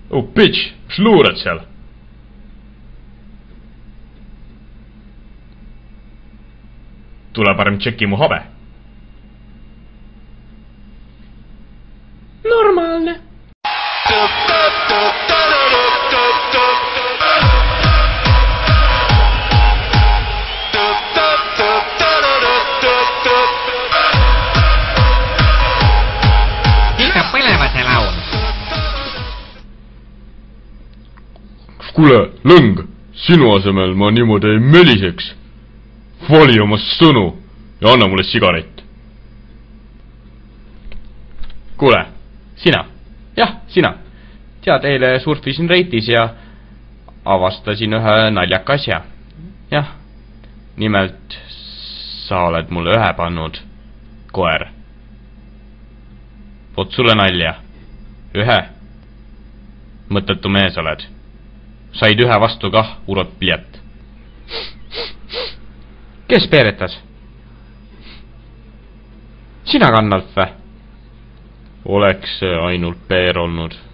Oh bitch, mis luurad seal? Tule parem tšeki mu habe. Normaalne. Mikä põleva see laul? Kuule, lõng, sinu asemel ma niimoodi ei möliseks. Vali oma sõnu ja anna mulle sigaret. Kuule, sina. Jah, sina. Tead, eile surfisin reitis ja avastasin ühe naljaka asja. Jah, nimelt sa oled mulle ühe pannud, koer. Vot sulle nalja. Ühe. Mõttetu mees oled. Said ühe vastu kah, urot pliet. Kes peeretas? Sina Gandalf või? Oleks see ainult peer olnud.